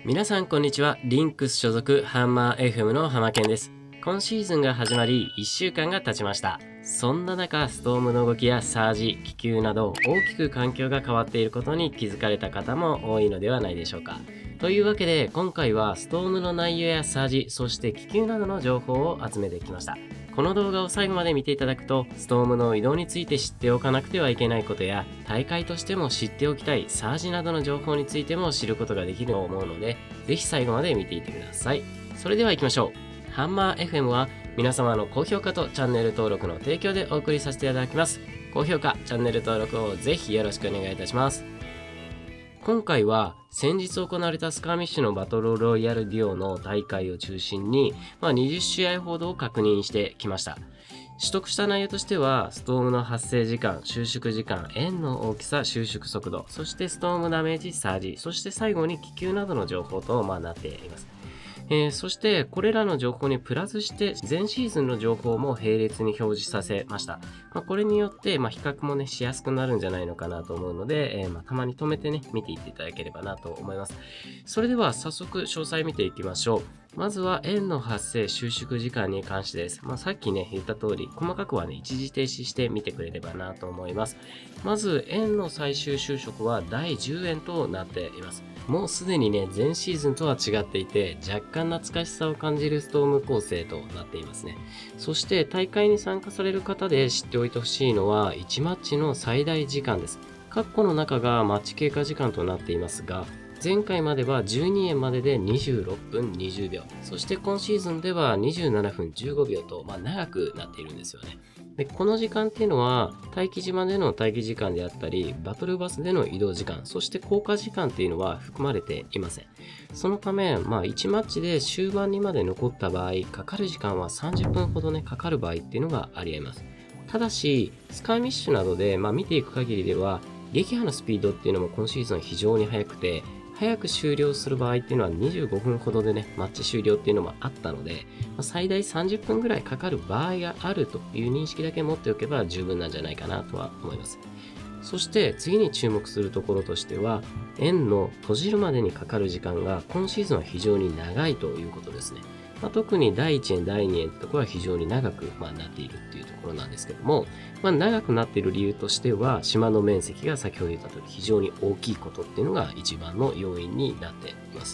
皆さんこんにちは。リンクス所属ハンマー FM の浜健です。今シーズンが始まり1週間が経ちました。そんな中、ストームの動きやサージ、気球など大きく環境が変わっていることに気づかれた方も多いのではないでしょうか。というわけで今回はストームの内容やサージ、そして気球などの情報を集めてきました。この動画を最後まで見ていただくと、ストームの移動について知っておかなくてはいけないことや、大会としても知っておきたいサージなどの情報についても知ることができると思うので、ぜひ最後まで見ていてください。それでは行きましょう。ハンマー FM は皆様の高評価とチャンネル登録の提供でお送りさせていただきます。高評価、チャンネル登録をぜひよろしくお願いいたします。今回は先日行われたスカーミッシュのバトルロイヤルデュオの大会を中心に、20試合ほどを確認してきました。取得した内容としては、ストームの発生時間、収縮時間、円の大きさ、収縮速度、そしてストームダメージ、サージ、そして最後に気球などの情報となっています。そしてこれらの情報にプラスして前シーズンの情報も並列に表示させました。これによって比較もしやすくなるんじゃないのかなと思うので、たまに止めて見ていっていただければなと思います。それでは早速詳細見ていきましょう。まずは円の発生収縮時間に関してです。さっき言った通り細かくは一時停止して見てくれればなと思います。まず円の最終収縮は第10円となっています。もうすでに前シーズンとは違っていて若干懐かしさを感じるストーム構成となっていますね。そして大会に参加される方で知っておいてほしいのは1マッチの最大時間です。括弧の中がマッチ経過時間となっていますが、前回までは12円までで26分20秒、そして今シーズンでは27分15秒と、長くなっているんですよね。で、この時間っていうのは待機島での待機時間であったり、バトルバスでの移動時間、そして降下時間っていうのは含まれていません。そのため、1マッチで終盤にまで残った場合、かかる時間は30分ほどかかる場合っていうのがあり得ます。ただし、スカーミッシュなどで、見ていく限りでは、撃破のスピードっていうのも今シーズン非常に速くて、早く終了する場合っていうのは25分ほどでマッチ終了っていうのもあったので、最大30分ぐらいかかる場合があるという認識だけ持っておけば十分なんじゃないかなとは思います。そして次に注目するところとしては、円の閉じるまでにかかる時間が今シーズンは非常に長いということですね。特に第1円、第2円ってところは非常に長くなっているっていうところなんですけども、長くなっている理由としては、島の面積が先ほど言った通り非常に大きいことっていうのが一番の要因になっています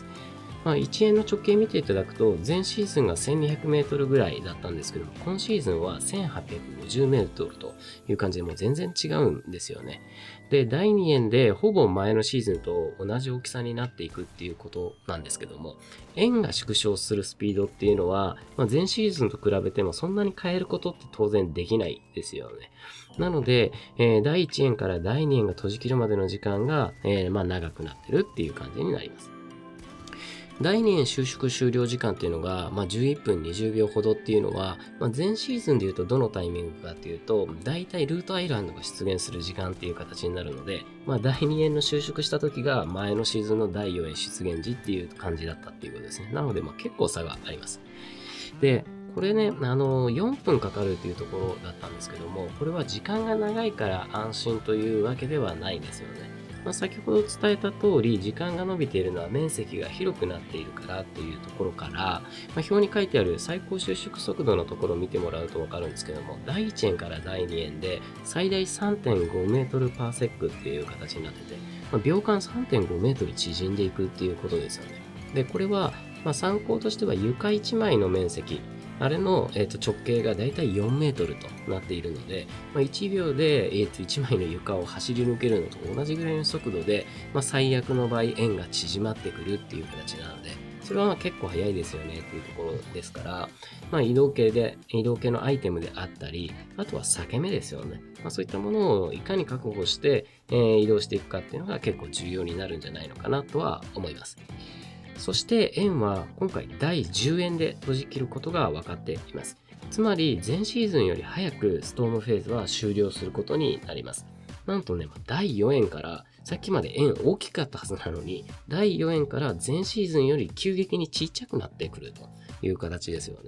。1円の直径見ていただくと、前シーズンが1200メートルぐらいだったんですけども、今シーズンは1850メートルという感じでもう全然違うんですよね。で、第2円でほぼ前のシーズンと同じ大きさになっていくっていうことなんですけども、円が縮小するスピードっていうのは、前シーズンと比べてもそんなに変えることって当然できないですよね。なので、第1円から第2円が閉じ切るまでの時間が、長くなってるっていう感じになります。第2円収縮終了時間っていうのが、11分20秒ほどっていうのは、前シーズンでいうとどのタイミングかっていうと、だいたいルートアイランドが出現する時間っていう形になるので、第2円の収縮した時が前のシーズンの第4円出現時っていう感じだったっていうことですね。なので、結構差があります。で、これ4分かかるというところだったんですけども、これは時間が長いから安心というわけではないんですよね。先ほど伝えた通り、時間が伸びているのは面積が広くなっているからというところから、表に書いてある最高収縮速度のところを見てもらうと分かるんですけども、第1円から第2円で最大 3.5 メートルパーセックっていう形になってて、秒間 3.5 メートル縮んでいくっていうことですよね。で、これは参考としては床1枚の面積、あれの、直径がだいたい4メートルとなっているので、1秒で、1枚の床を走り抜けるのと同じぐらいの速度で、最悪の場合円が縮まってくるっていう形なので、それは結構早いですよねっていうところですから、移動系のアイテムであったり、あとは裂け目ですよね。そういったものをいかに確保して、移動していくかっていうのが結構重要になるんじゃないのかなとは思います。そして円は今回第10円で閉じ切ることが分かっています。つまり前シーズンより早くストームフェーズは終了することになります。なんと第4円からさっきまで円大きかったはずなのに、第4円から前シーズンより急激にちっちゃくなってくるという形ですよね。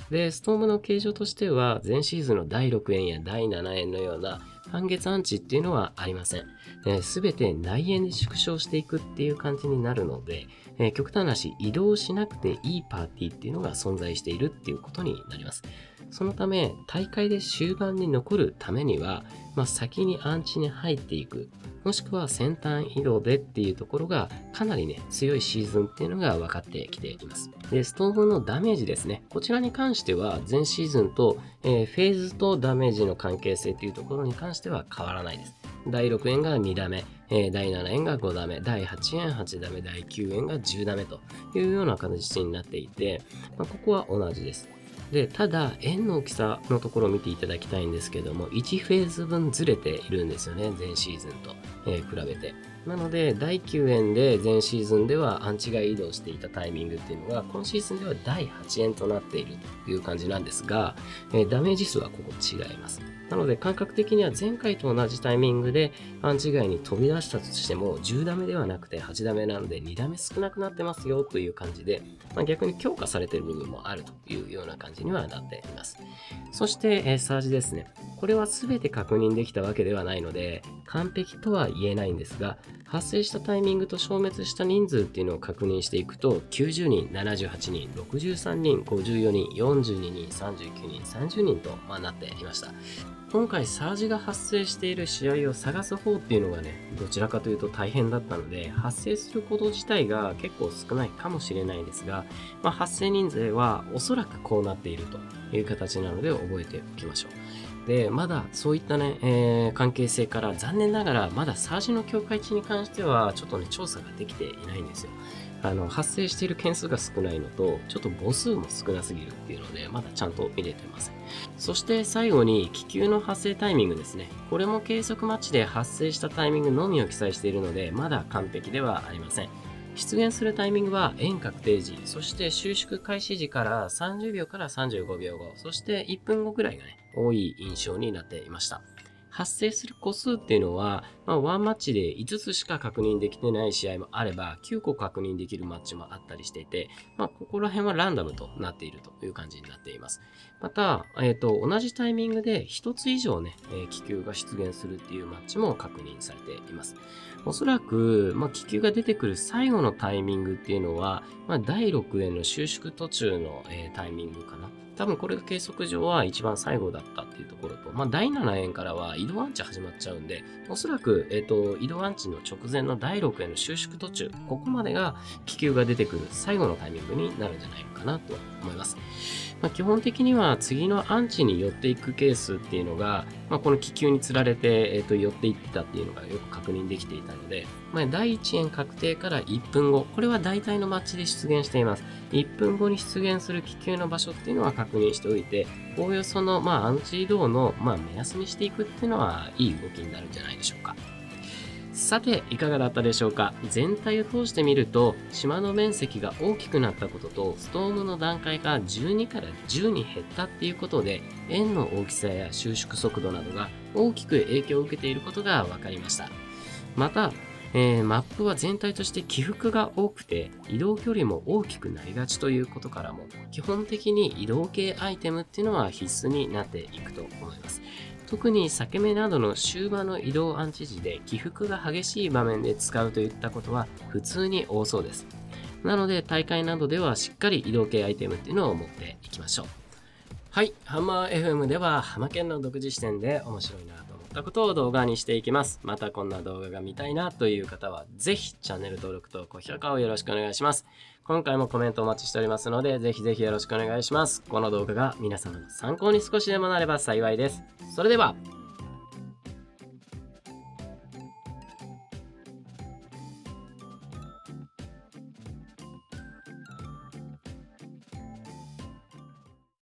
で、ストームの形状としては、前シーズンの第6円や第7円のような半月アンチっていうのはありません。すべて内円で縮小していくっていう感じになるので、極端な話、移動しなくていいパーティーっていうのが存在しているっていうことになります。そのため、大会で終盤に残るためには、先にアンチに入っていく、もしくは先端移動でっていうところがかなりね、強いシーズンっていうのが分かってきています。で、ストームのダメージですね。こちらに関しては前シーズンと、フェーズとダメージの関係性っていうところに関しては変わらないです。第6円が2ダメ、第7円が5ダメ、第8円8ダメ、第9円が10ダメというような形になっていて、ここは同じです。で、ただ、円の大きさのところを見ていただきたいんですけども、1フェーズ分ずれているんですよね、前シーズンと、比べて。なので、第9円で前シーズンではアンチが移動していたタイミングっていうのが、今シーズンでは第8円となっているという感じなんですが、ダメージ数はここ違います。なので、感覚的には前回と同じタイミングでアンチ外に飛び出したとしても、10ダメではなくて8ダメなので、2ダメ少なくなってますよという感じで、逆に強化されている部分もあるというような感じにはなっています。そして、サージですね。これは全て確認できたわけではないので、完璧とは言えないんですが、発生したタイミングと消滅した人数っていうのを確認していくと、90人、78人、63人、54人、42人、39人、30人となっていました。今回サージが発生している試合を探す方っていうのがね、どちらかというと大変だったので、発生すること自体が結構少ないかもしれないですが、発生人数はおそらくこうなっているという形なので覚えておきましょう。で、まだそういったね、関係性から残念ながらまだサージの境界値に関してはちょっとね、調査ができていないんですよ。発生している件数が少ないのと、ちょっと母数も少なすぎるっていうので、まだちゃんと見れてません。そして最後に気球の発生タイミングですね。これも計測マッチで発生したタイミングのみを記載しているので、まだ完璧ではありません。出現するタイミングは円確定時、そして収縮開始時から30秒から35秒後、そして1分後くらいがね、多い印象になっていました。発生する個数っていうのは、ワンマッチで5つしか確認できてない試合もあれば、9個確認できるマッチもあったりしていて、ここら辺はランダムとなっているという感じになっています。また、同じタイミングで1つ以上ね、気球が出現するっていうマッチも確認されています。おそらく、気球が出てくる最後のタイミングっていうのは、第6円の収縮途中の、タイミングかな。多分これが計測上は一番最後だったっていうところと、第7円からは移動アンチ始まっちゃうんで、おそらく、移動アンチの直前の第6円の収縮途中、ここまでが気球が出てくる最後のタイミングになるんじゃないのかなと思います。基本的には次のアンチに寄っていくケースっていうのが、この気球につられて、寄っていったっていうのがよく確認できていたので、第1円確定から1分後、これは大体のマッチで出現しています。1分後に出現する気球の場所っていうのは確認しておいて、おおよその、アンチ移動の、目安にしていくっていうのはいい動きになるんじゃないでしょうか。さて、いかがだったでしょうか。全体を通してみると、島の面積が大きくなったことと、ストームの段階が12から10に減ったっていうことで、円の大きさや収縮速度などが大きく影響を受けていることが分かりました。また、マップは全体として起伏が多くて移動距離も大きくなりがちということからも、基本的に移動系アイテムっていうのは必須になっていくと思います。特に裂け目などの終盤の移動アンチ時で起伏が激しい場面で使うといったことは普通に多そうです。なので大会などではしっかり移動系アイテムっていうのを持っていきましょう。はい、ハンマー FM ではハマケンの独自視点で面白いなと思ったことを動画にしていきます。またこんな動画が見たいなという方はぜひチャンネル登録と高評価をよろしくお願いします。今回もコメントお待ちしておりますのでぜひぜひよろしくお願いします。この動画が皆様の参考に少しでもなれば幸いです。それでは。